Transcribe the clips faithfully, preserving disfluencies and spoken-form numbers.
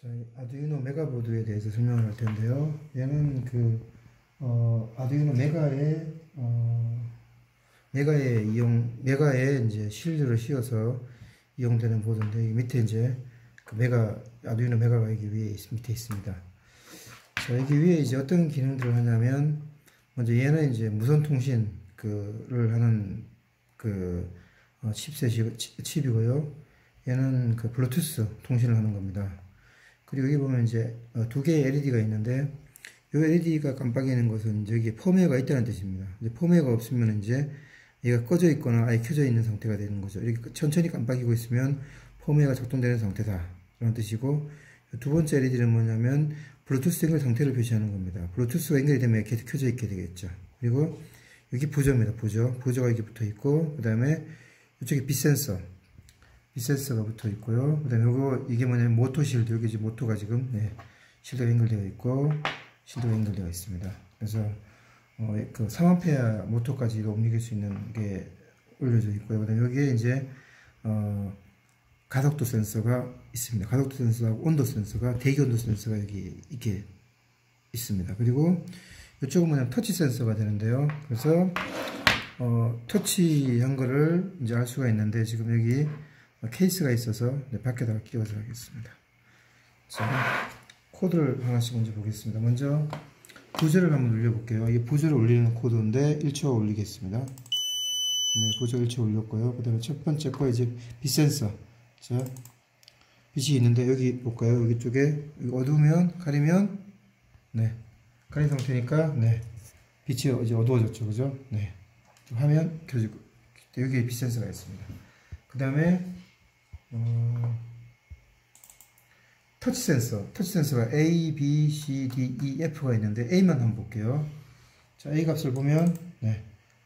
자, 아두이노 메가보드에 대해서 설명을 할 텐데요. 얘는 그 어, 아두이노 메가에 어, 메가에 이용 메가에 이제 실드를 씌워서 이용되는 보드인데 이 밑에 이제 그 메가 아두이노 메가가 여기 위에 밑에 있습니다. 자, 여기 위에 이제 어떤 기능들을 하냐면 먼저 얘는 이제 무선 통신 그를 하는 그 어, 칩셋이 칩이고요. 얘는 그 블루투스 통신을 하는 겁니다. 그리고 여기 보면 이제 두 개의 엘이디가 있는데 이 엘이디가 깜빡이는 것은 이제 여기 펌웨어가 있다는 뜻입니다. 이제 펌웨어가 없으면 이제 얘가 꺼져 있거나 아예 켜져 있는 상태가 되는 거죠. 이렇게 천천히 깜빡이고 있으면 펌웨어가 작동되는 상태다 라는 뜻이고, 두 번째 엘이디는 뭐냐면 블루투스 연결 상태를 표시하는 겁니다. 블루투스가 연결이 되면 이렇게 켜져 있게 되겠죠. 그리고 여기 부저입니다. 부저. 부저가 여기 붙어 있고, 그 다음에 이쪽에 빛센서 빛센서가 붙어 있고요. 그 다음에 요거, 이게 뭐냐면 모토 실드. 여기 이제 모토가 지금, 네, 실드가 연결되어 있고, 실드가 연결되어 있습니다. 그래서, 어, 그 삼 암페어 모토까지도 옮길 수 있는 게 올려져 있고요. 그 다음에 여기에 이제, 어, 가속도 센서가 있습니다. 가속도 센서하고 온도 센서가, 대기 온도 센서가 여기 이렇게 있습니다. 그리고 이쪽은 뭐냐면 터치 센서가 되는데요. 그래서, 어, 터치한 거를 이제 알 수가 있는데, 지금 여기 케이스가 있어서 네, 밖에다가 끼워서 하겠습니다. 자, 코드를 하나씩 먼저 보겠습니다. 먼저 부저를 한번 눌려볼게요. 이게 부저를 올리는 코드인데 일 초 올리겠습니다. 네, 부저 일 초 올렸고요. 그 다음에 첫 번째 거 이제 빛 센서. 자, 빛이 있는데 여기 볼까요? 여기 쪽에 여기 어두우면 가리면 네, 가린 상태니까 네, 빛이 이제 어두워졌죠, 그죠? 네, 화면 켜지고 여기에 빛 센서가 있습니다. 그 다음에 어, 터치 센서, 터치 센서가 A, B, C, D, E, F가 있는데 A만 한번 볼게요. 자, A 값을 보면 네,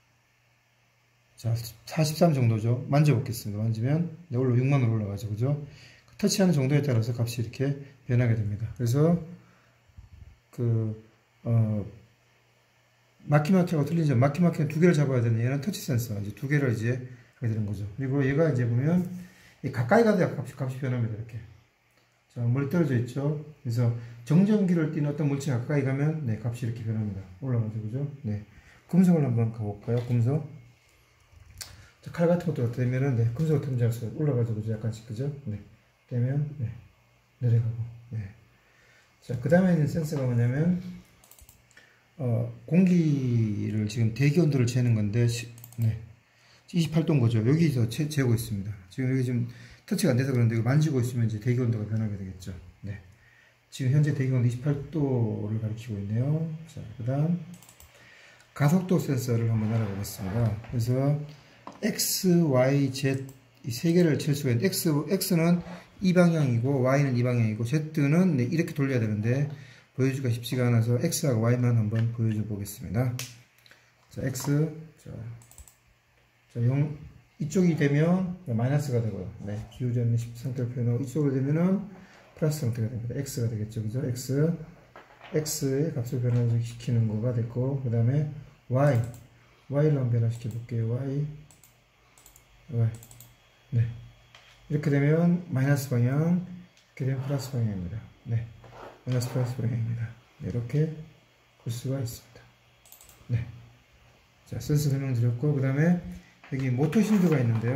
자, 사십삼 정도죠. 만져보겠습니다. 만지면 네, 올라 육만으로 올라가죠, 그죠? 터치하는 정도에 따라서 값이 이렇게 변하게 됩니다. 그래서 그 어, 마키마키하고 틀린 점, 마키마키는 두 개를 잡아야 되는, 얘는 터치 센서 이제 두 개를 이제 하게 되는 거죠. 그리고 얘가 이제 보면 가까이 가도 값이, 값이 변합니다. 이렇게. 자, 멀리 떨어져 있죠. 그래서 정전기를 띠는 어떤 물체가 가까이 가면 네, 값이 이렇게 변합니다. 올라가죠, 그죠? 네. 금속을 한번 가볼까요? 금속. 자, 칼 같은 것도 되면은 네, 금속을 탐지할수록 올라가죠, 그죠? 약간씩, 그죠? 네. 되면 네, 내려가고. 네. 자, 그 다음에 있는 센서가 뭐냐면 어, 공기를 지금 대기 온도를 재는 건데 시, 네. 이십팔 도인 거죠. 여기서 재, 재고 있습니다. 지금 여기 지금 터치가 안 돼서 그런데 이거 만지고 있으면 이제 대기 온도가 변하게 되겠죠. 네. 지금 현재 대기 온도 이십팔 도를 가리키고 있네요. 자, 그 다음 가속도 센서를 한번 알아보겠습니다. 그래서 X, Y, Z 이 세 개를 칠 수가 있는데 X, X는 이 방향이고 Y는 이 방향이고 Z는 네, 이렇게 돌려야 되는데 보여주기가 쉽지가 않아서 X하고 Y만 한번 보여줘 보겠습니다. 자, X. 자, 자, 영, 이쪽이 되면 마이너스가 되고요. 네, 기울어있는 상태를 표현하고 이쪽으로 되면은 플러스 상태가 됩니다. X가 되겠죠, 그죠? X, X의 값을 변화시키는 거가 됐고, 그 다음에 Y, Y를 한번 변화시켜 볼게요. Y, Y, 네, 이렇게 되면 마이너스 방향, 이렇게 되면 플러스 방향입니다. 네, 마이너스 플러스 방향입니다. 네, 이렇게 볼 수가 있습니다. 네, 자, 센서 설명드렸고, 그 다음에 여기 모토 실드가 있는데요.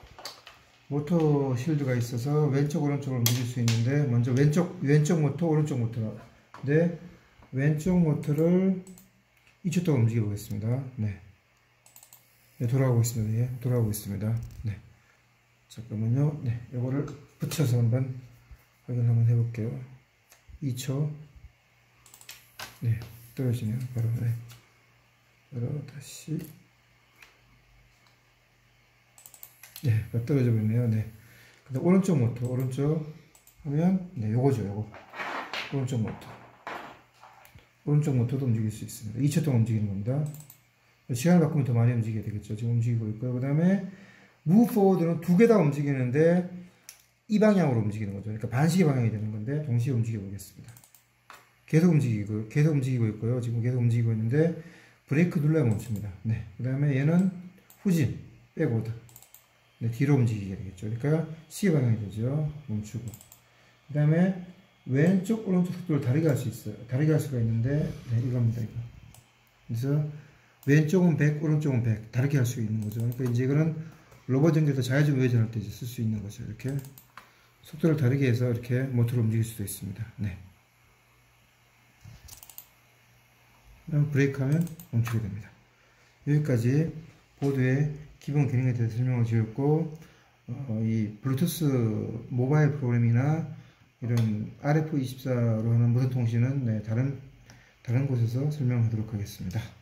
모토 실드가 있어서 왼쪽 오른쪽을 움직일 수 있는데 먼저 왼쪽 왼쪽 모터 오른쪽 모터. 네, 왼쪽 모터를 이 초 동안 움직여 보겠습니다. 네, 네, 돌아가고 있습니다. 예, 돌아가고 있습니다. 네, 잠깐만요. 네, 이거를 붙여서 한번 확인 한번 해볼게요. 이 초. 네, 떨어지네요. 바로. 네, 바로 다시. 네, 떨어져 버리네요. 네. 근데 오른쪽 모터, 오른쪽 하면, 네, 요거죠, 요거. 오른쪽 모터. 오른쪽 모터도 움직일 수 있습니다. 이 초 동안 움직이는 겁니다. 시간을 바꾸면 더 많이 움직여야 되겠죠. 지금 움직이고 있고요. 그 다음에, move forward는 두 개 다 움직이는데, 이 방향으로 움직이는 거죠. 그러니까 반시계 방향이 되는 건데, 동시에 움직여 보겠습니다. 계속 움직이고, 계속 움직이고 있고요. 지금 계속 움직이고 있는데, 브레이크 눌러야 멈춥니다. 네. 그 다음에 얘는 후진, 백워드. 네, 뒤로 움직이게 되겠죠. 그러니까 C 방향이 되죠. 멈추고. 그 다음에 왼쪽 오른쪽 속도를 다르게 할 수 있어요. 다르게 할 수가 있는데 네, 이겁니다. 이거. 그래서 왼쪽은 백, 오른쪽은 백 다르게 할 수 있는 거죠. 그러니까 이제 이거는 로봇 연결에서 좌회전 우회전할 때 쓸 수 있는 거죠. 이렇게 속도를 다르게 해서 이렇게 모터를 움직일 수도 있습니다. 네. 그럼 브레이크하면 멈추게 됩니다. 여기까지 보드의 기본 기능에 대해서 설명을 드렸고, 어, 이 블루투스 모바일 프로그램이나 이런 알에프 이십사로 하는 무선 통신은 네, 다른 다른 곳에서 설명하도록 하겠습니다.